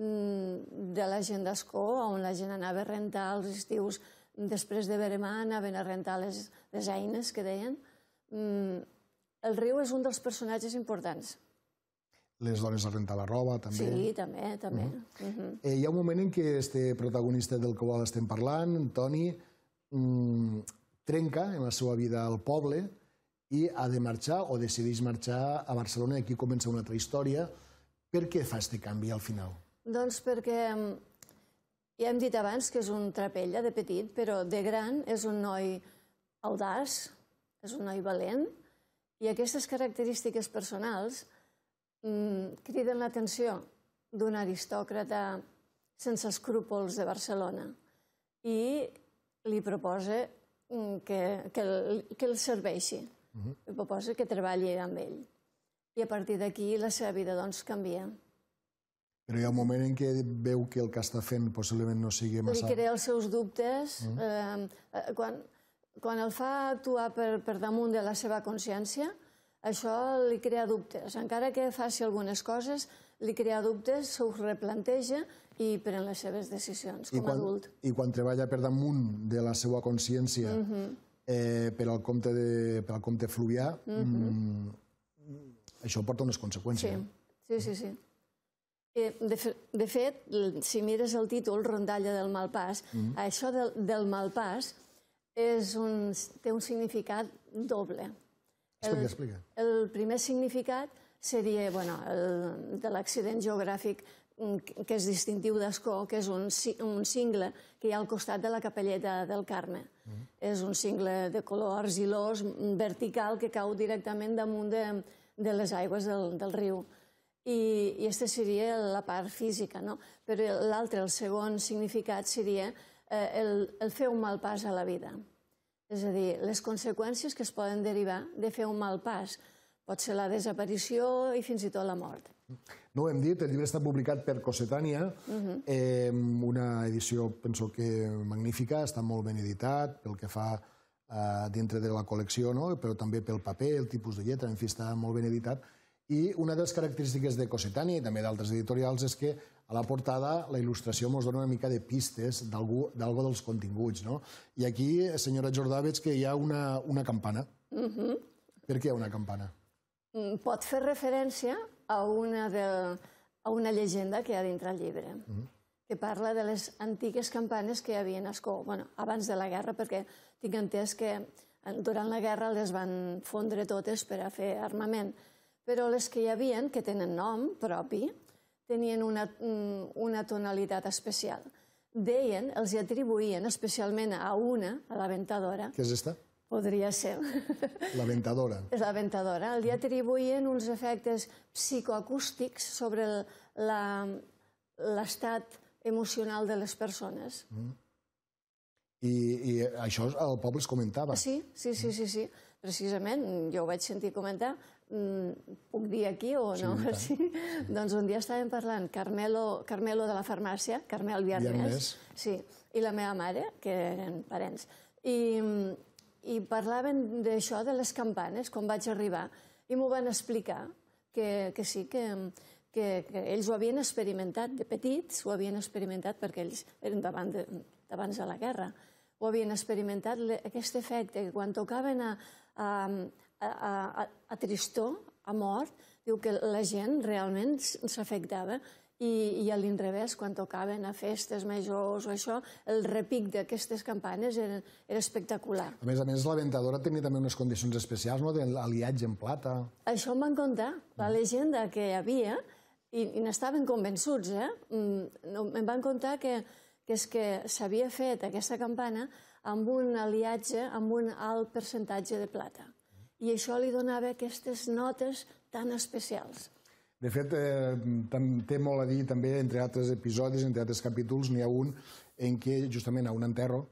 de la gent d'Ascó, on la gent anava a rentar els estius, després de veremar anaven a rentar les eines que deien. El riu és un dels personatges importants. Les dones a rentar la roba, també. Sí, també. Hi ha un moment en què este protagonista del qual estem parlant, Toni, trenca en la seva vida al poble i ha de marxar o decideix marxar a Barcelona, i aquí comença una altra història. Per què fa aquest canvi al final? Doncs perquè ja hem dit abans que és un trapella de petit, però de gran és un noi audaç, és un noi valent, i aquestes característiques personals criden l'atenció d'un aristòcrata sense escrúpols de Barcelona i li proposa que el serveixi. Li proposa que treballi amb ell. I a partir d'aquí la seva vida doncs canvia. Però hi ha un moment en què veu que el que està fent possiblement no sigui massa... Li crea els seus dubtes. Quan el fa actuar per damunt de la seva consciència, això li crea dubtes. Encara que faci algunes coses, li crea dubtes, s'ho replanteja i pren les seves decisions com a adult. I quan treballa per damunt de la seva consciència per al comte Fluvià, això porta unes conseqüències. Sí. De fet, si mires el títol, Rondalla del Malpàs, això del malpàs té un significat doble. Explica. El primer significat seria de l'accident geogràfic que és distintiu d'Ascó, que és un cingle que hi ha al costat de la capelleta del Carme. És un cingle de color argilós, vertical, que cau directament damunt de les aigües del riu. I aquesta seria la part física, no? Però l'altre, el segon significat, seria el fer un mal pas a la vida. És a dir, les conseqüències que es poden derivar de fer un mal pas. Pot ser la desaparició i fins i tot la mort. No ho hem dit, el llibre està publicat per Cossetània, una edició, penso que magnífica, està molt ben editat pel que fa dintre de la col·lecció, però també pel paper, el tipus de lletra, en fi, està molt ben editat. I una de les característiques de Cossetània i també d'altres editorials és que a la portada la il·lustració ens dona una mica de pistes d'algú dels continguts. I aquí, senyora Jordà, veig que hi ha una campana. Per què una campana? Pot fer referència a una llegenda que hi ha dintre el llibre, que parla de les antigues campanes que hi havia a Ascó, abans de la guerra, perquè tinc entès que durant la guerra les van fondre totes per a fer armament. Però les que hi havia, que tenen nom propi, tenien una tonalitat especial. Deien, els atribuïen especialment a una, a la Ventadora. Què és esta? Podria ser. La ventadora. És la ventadora. El dia atribuïen uns efectes psicoacústics sobre l'estat emocional de les persones. I això el poble es comentava. Sí. Precisament, jo ho vaig sentir comentar. Puc dir aquí o no? Sí. Doncs un dia estàvem parlant Carmelo de la farmàcia, Carmel Viernes, i la meva mare, que eren parents. I parlaven d'això, de les campanes, quan vaig arribar, i m'ho van explicar, que sí, que ells ho havien experimentat de petits, ho havien experimentat perquè ells eren d'abans de la guerra, ho havien experimentat aquest efecte, que quan tocaven a tristor, a mort, diu que la gent realment s'afectava. I a l'inrevés, quan tocaven a festes majors o això, el repic d'aquestes campanes era espectacular. A més, la ventadora tenia també unes condicions especials, no?, d'aliatge en plata. Això em van contar, la llegenda que hi havia, i n'estaven convençuts, em van contar que és que s'havia fet aquesta campana amb un aliatge, amb un alt percentatge de plata. I això li donava aquestes notes tan especials. De fet, té molt a dir també, entre altres episodis, entre altres capítols, n'hi ha un en què justament a un enterro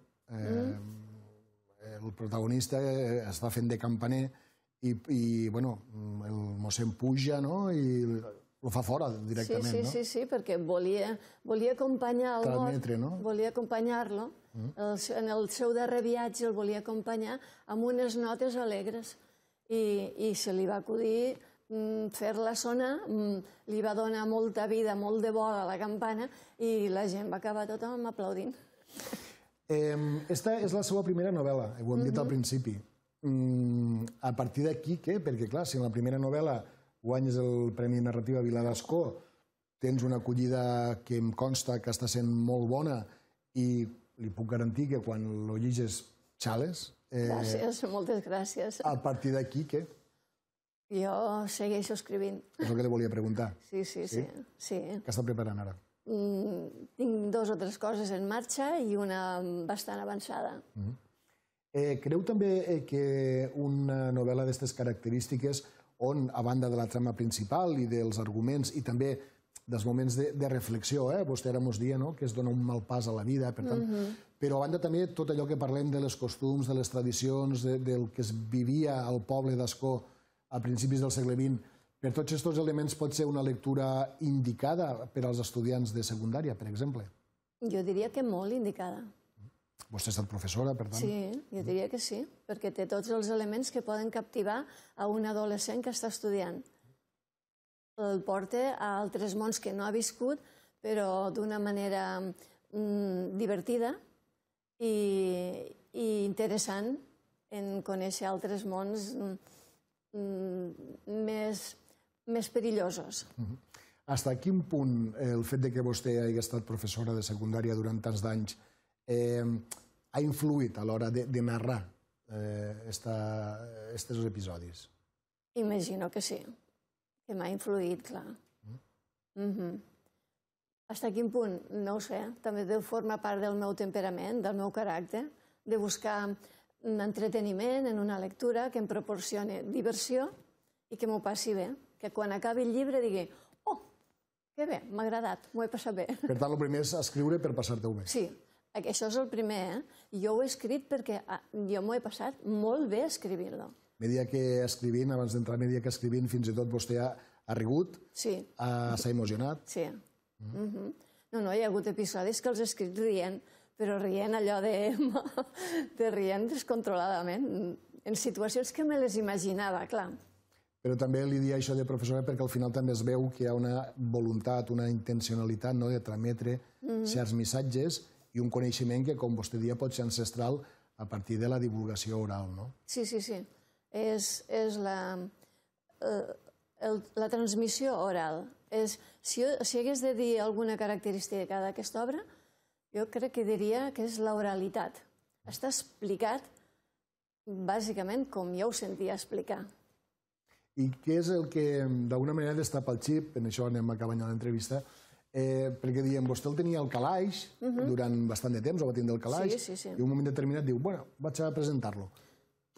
el protagonista està fent de campaner i el mossèn puja i el fa fora directament. Sí, perquè volia acompanyar el mort, volia acompanyar-lo. En el seu darrer viatge el volia acompanyar amb unes notes alegres i se li va acudir fer-la sonar, li va donar molta vida, molt de vol a la campana i la gent va acabar tothom aplaudint. Esta és la seva primera novel·la, ho hem dit al principi. A partir d'aquí, què? Perquè, clar, si en la primera novel·la guanyes el Premi Narrativa Vila d'Ascó, tens una acollida que em consta que està sent molt bona i li puc garantir que quan lo llegis xales. Gràcies, moltes gràcies. A partir d'aquí, què? Jo segueixo escrivint. És el que li volia preguntar. Sí. Què està preparant ara? Tinc 2 o 3 coses en marxa i una bastant avançada. Creu també que una novel·la d'aquestes característiques, on, a banda de la trama principal i dels arguments i també dels moments de reflexió, vostè ara mos dia que es dona un mal pas a la vida, per tant, però a banda també tot allò que parlem de les costums, de les tradicions, del que es vivia al poble d'Ascó a principis del segle XX, per tots aquests elements pot ser una lectura indicada per als estudiants de secundària, per exemple? Jo diria que molt indicada. Vostè ha estat professora, per tant? Sí, jo diria que sí, perquè té tots els elements que poden captivar a un adolescent que està estudiant. El porta a altres mons que no ha viscut, però d'una manera divertida i interessant en conèixer altres mons més perillosos. Fins a quin punt el fet que vostè hagi estat professora de secundària durant tants d'anys ha influït a l'hora de narrar aquests episodis? Imagino que sí, que m'ha influït, clar. Fins a quin punt? No ho sé. També deu formar part del meu temperament, del meu caràcter, de buscar entreteniment en una lectura que em proporcioni diversió i que m'ho passi bé. Que quan acabi el llibre digui «Oh, que bé, m'ha agradat, m'ho he passat bé». Per tant, el primer és escriure per passar-te-ho bé. Sí, això és el primer. Jo ho he escrit perquè jo m'ho he passat molt bé escrivint-lo. A mesura que escrivint, abans d'entrar a mesura que escrivint, fins i tot vostè ha rigut, s'ha emocionat. Sí. No, hi ha hagut episodis que els he escrit rient, però rient allò de rient descontroladament, en situacions que me les imaginava, clar. Però també li dia això de professora perquè al final també es veu que hi ha una voluntat, una intencionalitat de trametre certs missatges i un coneixement que, com vostè dia, pot ser ancestral a partir de la divulgació oral, no? Sí. És la transmissió oral. Si hagués de dir alguna característica d'aquesta obra, jo crec que diria que és l'oralitat. Està explicat bàsicament com jo ho sentia explicar. I què és el que d'alguna manera destapa el xip, en això anem acabant l'entrevista, perquè diem, vostè el tenia al calaix durant bastant de temps, o va tindre el calaix, i en un moment determinat diu, bueno, vaig a presentar-lo.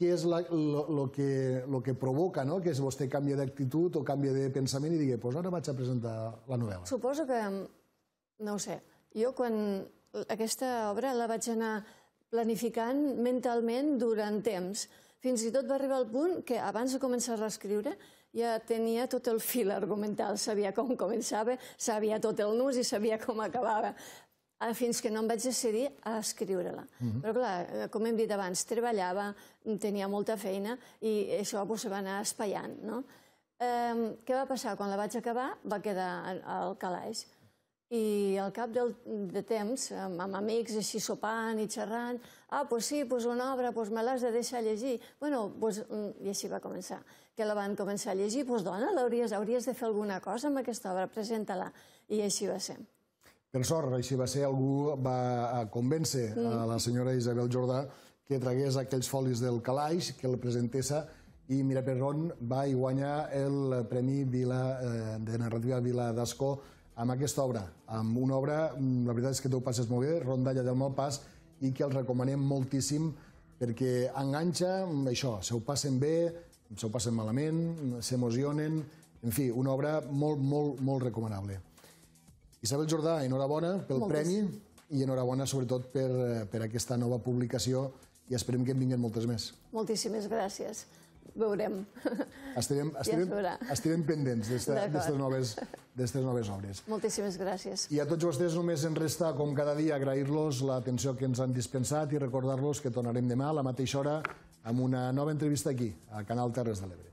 què és el que provoca que vostè canvia d'actitud o canvia de pensament i digui, doncs ara vaig a presentar la novel·la? Suposo que, no ho sé, jo quan aquesta obra la vaig anar planificant mentalment durant temps. Fins i tot va arribar al punt que abans de començar a reescriure ja tenia tot el fil argumental, sabia com començava, sabia tot el nus i sabia com acabava, fins que no em vaig decidir a escriure-la. Però clar, com hem dit abans, treballava, tenia molta feina i això se va anar espaiant. Què va passar? Quan la vaig acabar va quedar al calaix. I al cap de temps, amb amics, així sopant i xerrant, doncs sí, una obra, me l'has de deixar llegir. I així va començar. Que la van començar a llegir, doncs dona, hauries de fer alguna cosa amb aquesta obra, presenta-la. I així va ser. Per sort, així va ser, algú va convèncer a la senyora Isabel Jordà que tragués aquells folis del calaix, que el presentés, i Mira Perron va i guanya el Premi de Narrativa Vila d'Ascó amb aquesta obra, amb una obra, la veritat és que t'ho passes molt bé, Rondalla del Malpàs, i que el recomanem moltíssim perquè enganxa, això, se ho passen bé, se ho passen malament, s'emocionen, en fi, una obra molt, molt, molt recomanable. Isabel Jordà, enhorabona pel premi i enhorabona sobretot per aquesta nova publicació i esperem que en vinguin moltes més. Moltíssimes gràcies. Veurem. Estarem pendents d'aquestes noves obres. Moltíssimes gràcies. I a tots vostès només ens resta, com cada dia, agrair-los l'atenció que ens han dispensat i recordar-los que tornarem demà a la mateixa hora amb una nova entrevista aquí, a Canal Terres de l'Ebre.